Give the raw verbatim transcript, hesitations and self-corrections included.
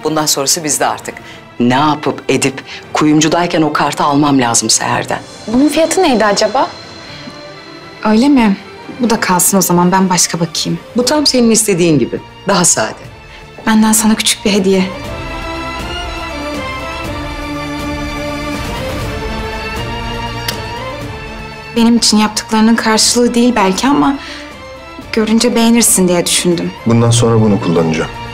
Bundan sonrası bizde artık. Ne yapıp edip kuyumcudayken o kartı almam lazım Seher'den. Bunun fiyatı neydi acaba? Öyle mi? Bu da kalsın o zaman, ben başka bakayım. Bu tam senin istediğin gibi. Daha sade. Benden sana küçük bir hediye. Benim için yaptıklarının karşılığı değil belki ama görünce beğenirsin diye düşündüm. Bundan sonra bunu kullanacağım.